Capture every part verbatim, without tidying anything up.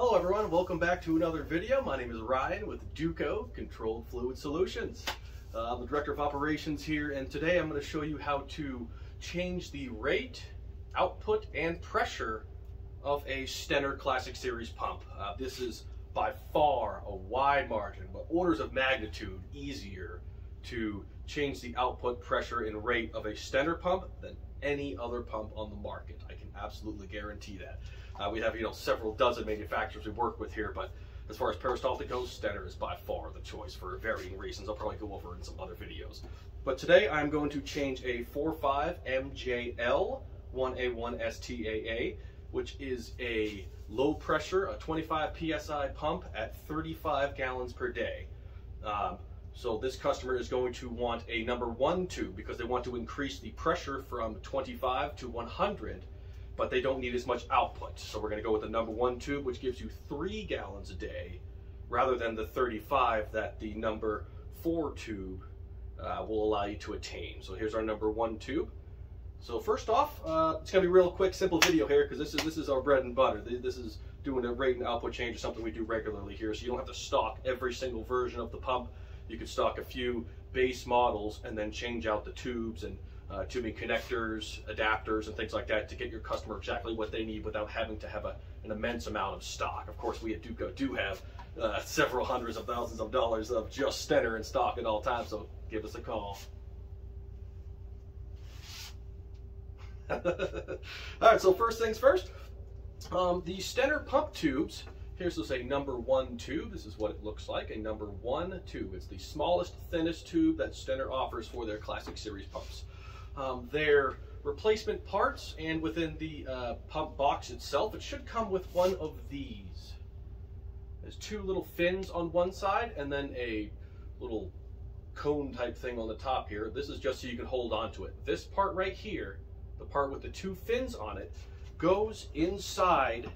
Hello everyone, welcome back to another video. My name is Ryan with Duco Controlled Fluid Solutions. Uh, I'm the Director of Operations here, and today I'm going to show you how to change the rate, output, and pressure of a Stenner Classic Series pump. Uh, this is by far a wide margin, but orders of magnitude easier to change the output, pressure, and rate of a Stenner pump than any other pump on the market. I can absolutely guarantee that. Uh, we have, you know, several dozen manufacturers we work with here, but as far as peristaltic goes, Stenner is by far the choice for varying reasons. I'll probably go over in some other videos. But today I'm going to change a four five M J L one A one S T A A, which is a low pressure, a twenty-five P S I pump at thirty-five gallons per day. Um, so this customer is going to want a number one tube because they want to increase the pressure from twenty-five to one hundred. But they don't need as much output. So we're going to go with the number one tube, which gives you three gallons a day, rather than the thirty-five that the number four tube uh, will allow you to attain. So here's our number one tube. So first off, uh, it's going to be a real quick, simple video here, because this is this is our bread and butter. This is doing a rate and output change, is something we do regularly here. So you don't have to stock every single version of the pump. You can stock a few base models and then change out the tubes and Uh, tubing connectors, adapters, and things like that to get your customer exactly what they need without having to have a, an immense amount of stock. Of course, we at Duco do have uh, several hundreds of thousands of dollars of just Stenner in stock at all times, so give us a call. All right, so first things first, um, the Stenner pump tubes. Here's just a number one tube. This is what it looks like, a number one tube. It's the smallest, thinnest tube that Stenner offers for their Classic Series pumps. Um, their replacement parts, and within the uh, pump box itself, it should come with one of these. There's two little fins on one side and then a little cone type thing on the top here. This is just so you can hold on to it. This part right here, the part with the two fins on it, goes inside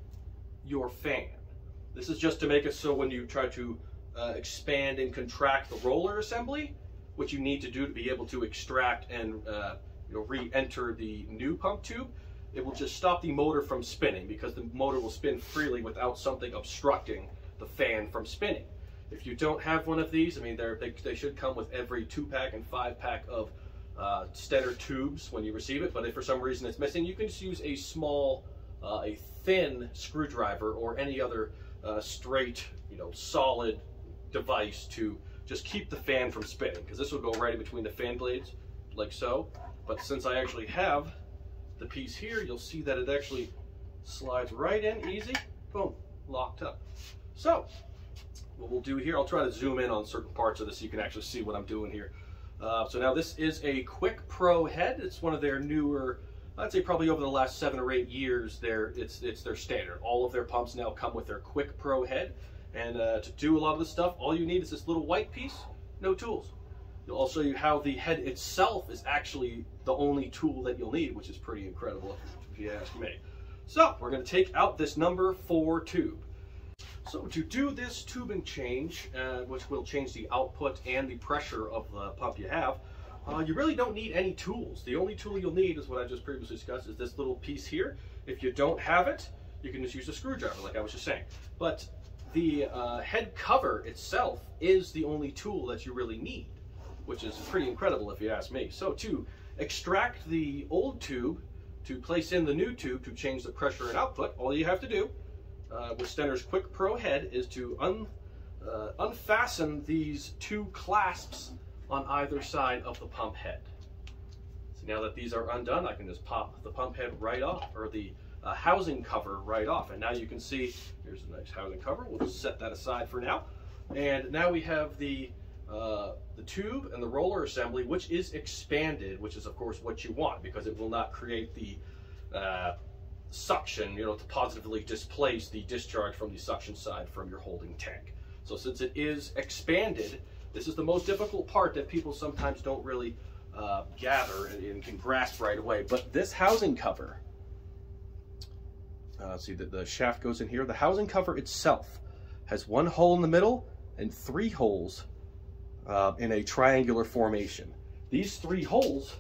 your fan. This is just to make it so when you try to uh, expand and contract the roller assembly, what you need to do to be able to extract and uh, you know, re-enter the new pump tube, it will just stop the motor from spinning, because the motor will spin freely without something obstructing the fan from spinning. If you don't have one of these, I mean, they're, they, they should come with every two pack and five pack of uh, Stenner tubes when you receive it, but if for some reason it's missing, you can just use a small, uh, a thin screwdriver or any other uh, straight, you know, solid device to just keep the fan from spinning, because this will go right in between the fan blades, like so. But since I actually have the piece here, you'll see that it actually slides right in, easy, boom, locked up. So, what we'll do here, I'll try to zoom in on certain parts of this so you can actually see what I'm doing here. Uh, so now this is a Quick Pro head. It's one of their newer, I'd say probably over the last seven or eight years, there it's, it's their standard. All of their pumps now come with their Quick Pro head. And uh, to do a lot of this stuff, all you need is this little white piece, no tools. You'll also show you how the head itself is actually the only tool that you'll need, which is pretty incredible if you ask me. So we're going to take out this number four tube. So to do this tubing change, uh, which will change the output and the pressure of the pump you have, uh, you really don't need any tools. The only tool you'll need is what I just previously discussed, is this little piece here. If you don't have it, you can just use a screwdriver, like I was just saying. But the uh, head cover itself is the only tool that you really need, which is pretty incredible if you ask me. So to extract the old tube, to place in the new tube to change the pressure and output, all you have to do uh, with Stenner's Quick Pro head is to un, uh, unfasten these two clasps on either side of the pump head. So now that these are undone, I can just pop the pump head right off, or the Uh, housing cover right off, and now you can see here's a nice housing cover. We'll just set that aside for now, and now we have the uh, the tube and the roller assembly, which is expanded, which is of course what you want, because it will not create the uh, suction, you know, to positively displace the discharge from the suction side from your holding tank. So since it is expanded, this is the most difficult part that people sometimes don't really uh, gather and, and can grasp right away. But this housing cover, Uh, see that the shaft goes in here. The housing cover itself has one hole in the middle and three holes uh, in a triangular formation. These three holes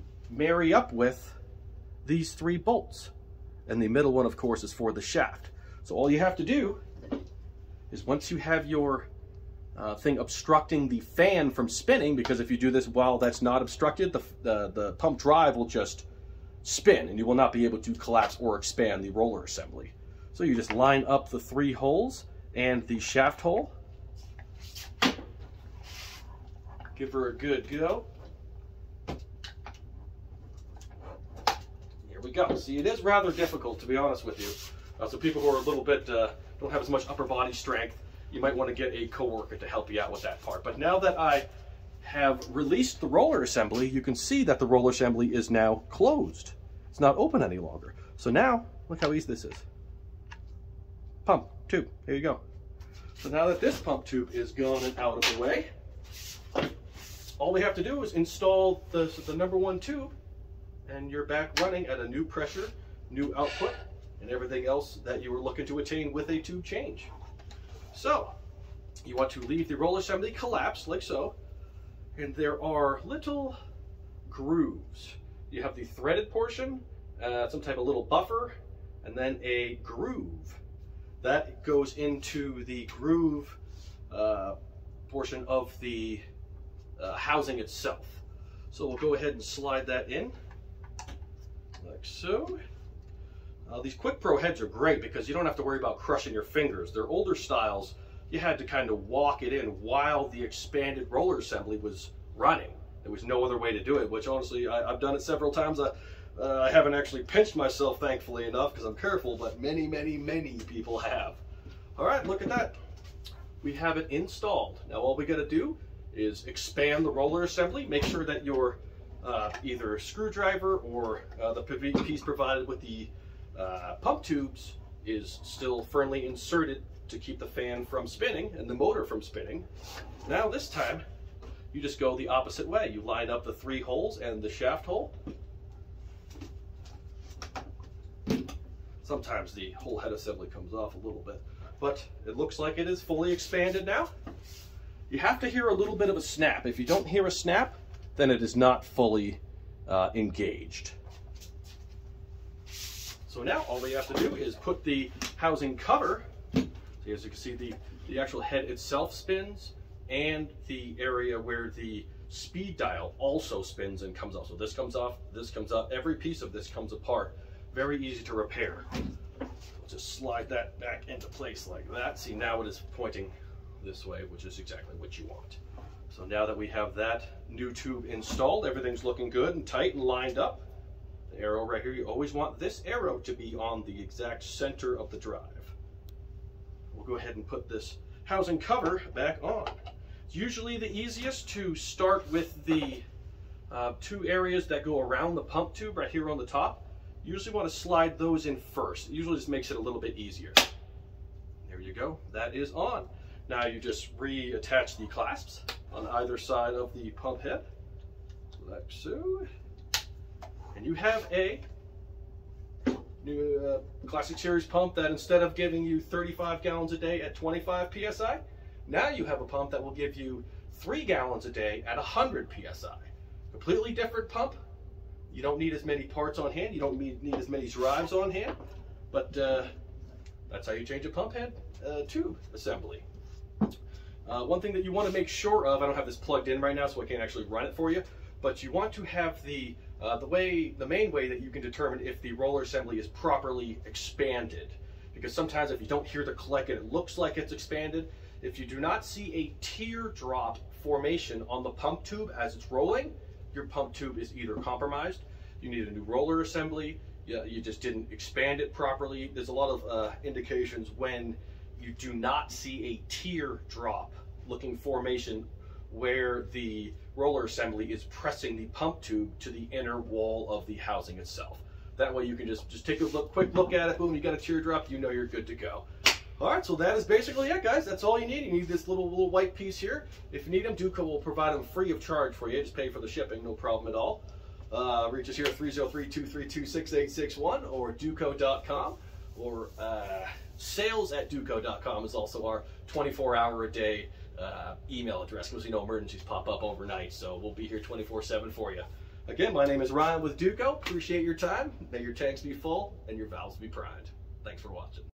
marry up with these three bolts, and the middle one, of course, is for the shaft. So all you have to do is once you have your uh, thing obstructing the fan from spinning, because if you do this while that's not obstructed, the, the, the pump drive will just spin and you will not be able to collapse or expand the roller assembly. So you just line up the three holes and the shaft hole. Give her a good go. Here we go. See, it is rather difficult, to be honest with you. Uh, so people who are a little bit, uh, don't have as much upper body strength, you might want to get a coworker to help you out with that part. But now that I have released the roller assembly, you can see that the roller assembly is now closed. It's not open any longer. So now, look how easy this is. Pump tube, here you go. So now that this pump tube is gone and out of the way, all we have to do is install the, the number one tube, and you're back running at a new pressure, new output, and everything else that you were looking to attain with a tube change. So, you want to leave the roller assembly collapsed like so, and there are little grooves. You have the threaded portion, uh, some type of little buffer, and then a groove. That goes into the groove uh, portion of the uh, housing itself. So we'll go ahead and slide that in, like so. Uh, these Quick Pro heads are great because you don't have to worry about crushing your fingers. They're older styles. You had to kind of walk it in while the expanded roller assembly was running. There was no other way to do it, which honestly, I, I've done it several times. I, uh, I haven't actually pinched myself, thankfully enough, because I'm careful, but many, many, many people have. All right, look at that. We have it installed. Now all we got to do is expand the roller assembly, make sure that your uh, either screwdriver or uh, the piece provided with the uh, pump tubes is still firmly inserted to keep the fan from spinning and the motor from spinning. Now this time, you just go the opposite way. You line up the three holes and the shaft hole. Sometimes the whole head assembly comes off a little bit, but it looks like it is fully expanded now. You have to hear a little bit of a snap. If you don't hear a snap, then it is not fully uh, engaged. So now all we have to do is put the housing cover. So as you can see, the, the actual head itself spins, and the area where the speed dial also spins and comes off. So this comes off, this comes up, every piece of this comes apart. Very easy to repair. So just slide that back into place like that. See, now it is pointing this way, which is exactly what you want. So now that we have that new tube installed, everything's looking good and tight and lined up. The arrow right here, you always want this arrow to be on the exact center of the drive. We'll go ahead and put this housing cover back on. It's usually the easiest to start with the uh, two areas that go around the pump tube right here on the top. You usually want to slide those in first. It usually just makes it a little bit easier. There you go, that is on. Now you just reattach the clasps on either side of the pump head, like so. And you have a new uh, Classic Series pump that instead of giving you thirty-five gallons a day at twenty-five P S I, now you have a pump that will give you three gallons a day at one hundred P S I. Completely different pump. You don't need as many parts on hand. You don't need, need as many drives on hand. But uh, that's how you change a pump head uh, tube assembly. Uh, one thing that you want to make sure of, I don't have this plugged in right now, so I can't actually run it for you, but you want to have the uh, the way, the main way that you can determine if the roller assembly is properly expanded. Because sometimes if you don't hear the click and it looks like it's expanded, if you do not see a teardrop formation on the pump tube as it's rolling, your pump tube is either compromised, you need a new roller assembly, you, you just didn't expand it properly. There's a lot of uh, indications when you do not see a teardrop looking formation where the roller assembly is pressing the pump tube to the inner wall of the housing itself. That way you can just, just take a look, quick look at it, boom, you got a teardrop, you know you're good to go. All right, so that is basically it, guys. That's all you need. You need this little little white piece here. If you need them, Duco will provide them free of charge for you. Just pay for the shipping, no problem at all. Uh, reach us here at three oh three, two three two, six eight six one or duco dot com, or uh, sales at duco dot com is also our twenty-four hour a day uh, email address, because we know emergencies pop up overnight, so we'll be here twenty-four seven for you. Again, my name is Ryan with Duco. Appreciate your time. May your tanks be full and your valves be primed. Thanks for watching.